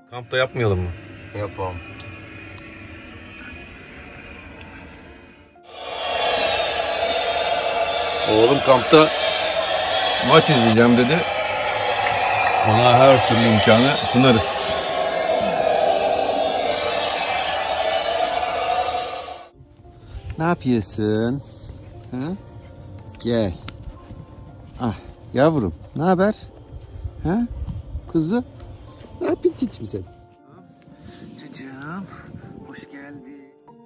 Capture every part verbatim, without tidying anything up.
Kampta yapmayalım mı? Yapalım. Oğlum kampta maç izleyeceğim dedi. Ona her türlü imkanı sunarız. Ne yapıyorsun? Ha? Gel. Ah yavrum, ne haber? Ha? Kuzu? Ne yapıyorsun cicim sen? Cicim, hoş geldin.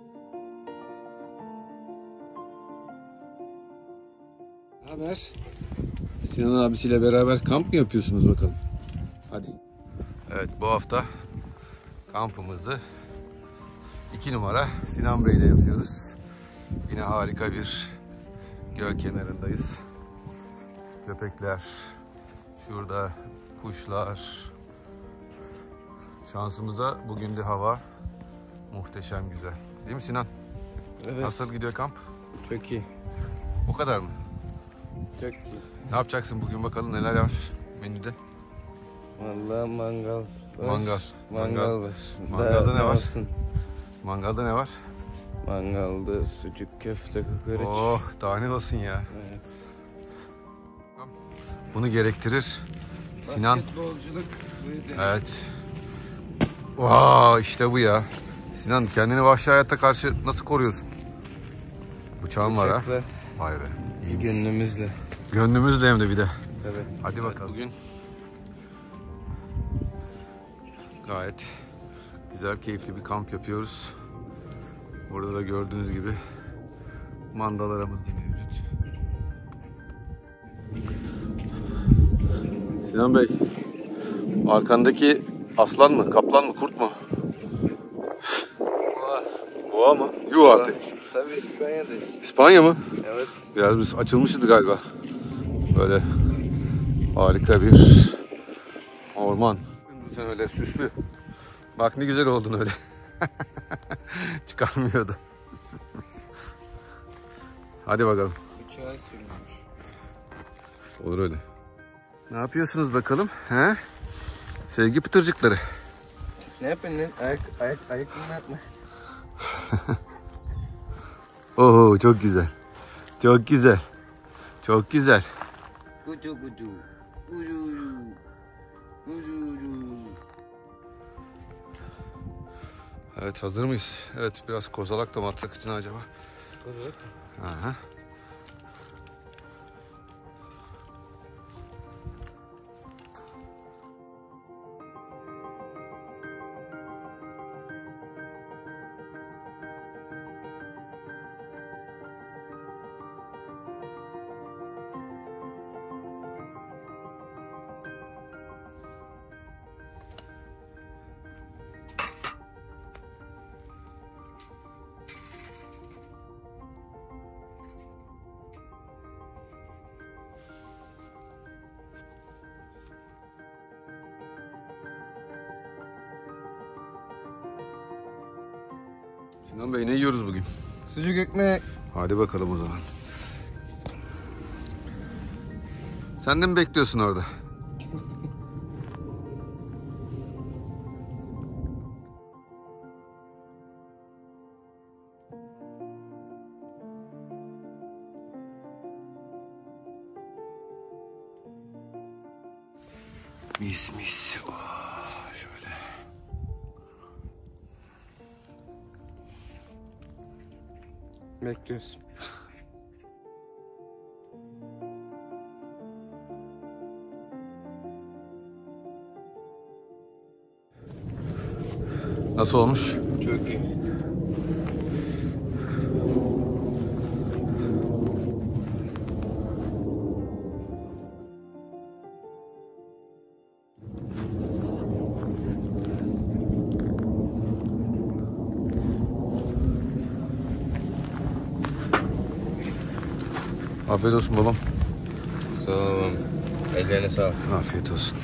Ne haber? Sinan abisiyle beraber kamp mı yapıyorsunuz bakalım? Hadi. Evet, bu hafta kampımızı iki numara Sinan Bey ile yapıyoruz. Yine harika bir göl kenarındayız. Köpekler, şurada kuşlar. Şansımıza bugün de hava muhteşem güzel. Değil mi Sinan? Evet. Nasıl gidiyor kamp? Çok iyi. O kadar mı? Çok iyi. Ne yapacaksın bugün bakalım, neler var menüde? Vallahi mangal var. Mangal. Mangal var. Mangalda Daha ne var? olsun. Mangalda ne var? Mangalda sucuk, köfte, kokoreç. Oh, daha ne olsun ya. Evet. Bunu gerektirir. Sinan. Basketbolculuk. Evet. Vaa, işte bu ya. Sinan, kendini vahşi hayata karşı nasıl koruyorsun? Bıçağın var ha. Bıçakla. Vay be. İyiymiş. Gönlümüzle. Gönlümüzle hem de bir de. Tabii. Hadi bakalım. Bugün gayet güzel, keyifli bir kamp yapıyoruz. Burada da gördüğünüz gibi mandalarımız da mevcut. Sinan Bey, arkandaki aslan mı, kaplan mı, kurt mu? Boğa. Boğa mı? Yuh artık. Tabii İspanya'dayız. İspanya mı? Evet. Biraz biz açılmışız galiba. Böyle harika bir orman. Sen öyle süslü. Bak ne güzel oldun öyle. Çıkarmıyordu. Hadi bakalım. Bıçağı sürmüş. Olur öyle. Ne yapıyorsunuz bakalım? He? Sevgi pıtırcıkları. Ne yapıyorsun lan? Ayak, ayak, ayaklarını atma. Oo, çok güzel. Çok güzel. Çok güzel. Kucu kucu. Kucu kucu. Evet, hazır mıyız? Evet, biraz kozalak da mı atsak içine acaba? Kozalak. Aha. Sinan Bey, ne yiyoruz bugün? Sucuk ekmek. Hadi bakalım o zaman. Sen de mi bekliyorsun orada? Mis mis. Oh, şöyle. Bekliyoruz. Nasıl olmuş? Çok iyi. Afiyet olsun babam. Sağ olun. Ellerine sağlık. Afiyet olsun.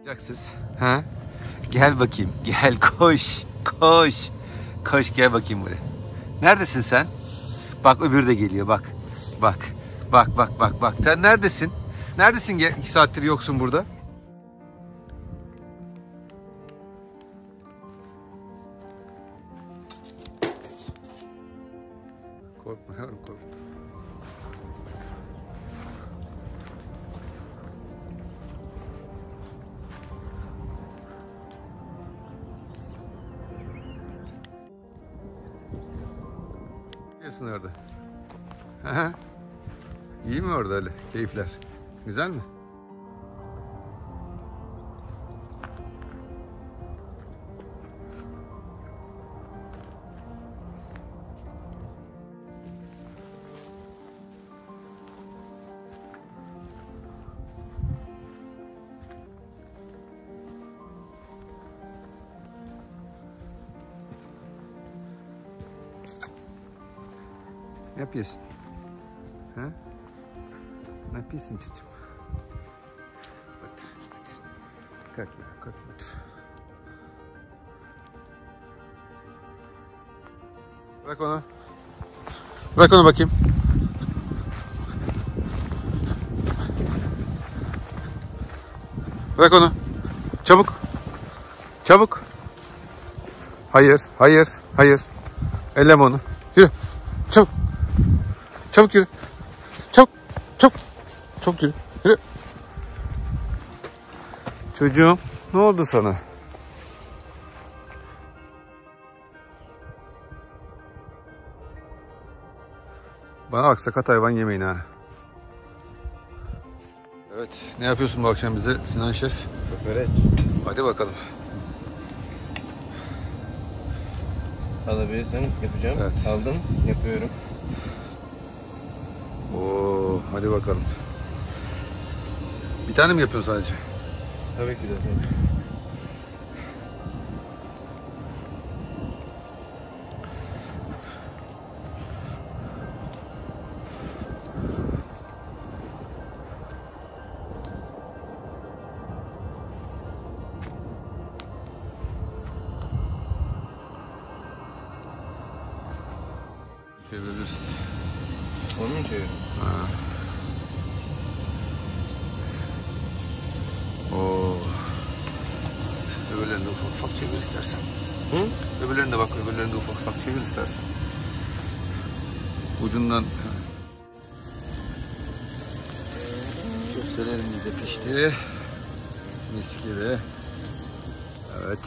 Yapacaksınız. Ha? Gel bakayım. Gel koş. Koş. Koş gel bakayım buraya. Neredesin sen? Bak öbürü de geliyor bak. Bak. Bak bak bak bak. Sen neredesin? Neredesin? Gel. İki saattir yoksun burada. Korkma yavrum korkma. Gelsin orada. Aha. İyi mi orada öyle? Keyifler. Güzel mi? Ne yapıyorsun? Ha? Ne yapıyorsun çocuğum? Otur, otur. Kalkma, kalkma, otur. Bırak onu. Bırak onu bakayım. Bırak onu. Çabuk. Çabuk. Hayır, hayır, hayır. Elleme onu. Yürü. Çabuk. Çabuk yürü. Çabuk. Çabuk. Çabuk yürü. Yürü. Çocuğum ne oldu sana? Bana bak sakat hayvan yemeyin ha. Evet ne yapıyorsun bu akşam bize Sinan Şef? Evet. Hadi bakalım. Alabilirsen yapacağım. Evet. Aldım. Yapıyorum. Oo, hadi bakalım. Bir tane mi yapıyorsun sadece? Tabii ki de. Tabii. Çevirebilirsin. Onu mu çevir? Ha. Oo. Öbürlerini de ufak ufak çevir istersen. Hı? Öbürlerini de bak, öbürlerini de ufak ufak çevir istersen. Ucundan. Köftelerimiz de pişti. Mis gibi. Evet.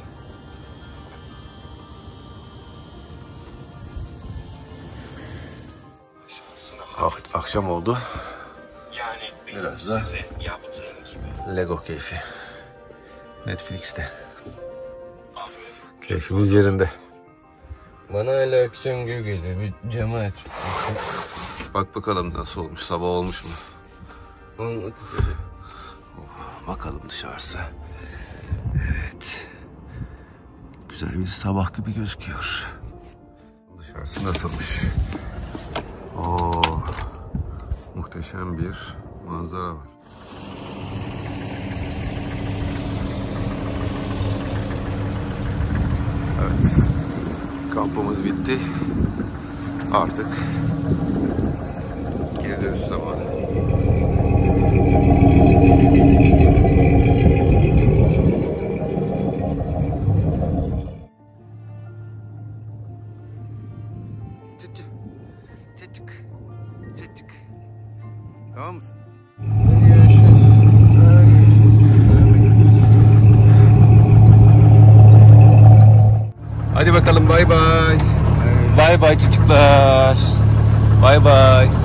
Ak- akşam oldu. Yani benim Biraz da size yaptığım gibi. Lego keyfi. Netflix'te. Abi, Keyfimiz yerinde. Bana hala akşam gibi geliyor. Bir camı aç. Bak bakalım nasıl olmuş, sabah olmuş mu? Olmak üzere. Bakalım dışarısı. Evet. Güzel bir sabah gibi gözüküyor. Dışarısı nasılmış? Oo, muhteşem bir manzara var. Evet. Kampımız bitti. Artık geri dönüş zamanı. Çocuk. Çocuk. Çocuk. Tamam mısın? Hadi bakalım bay bay. Bay bay çocuklar. Bay bay.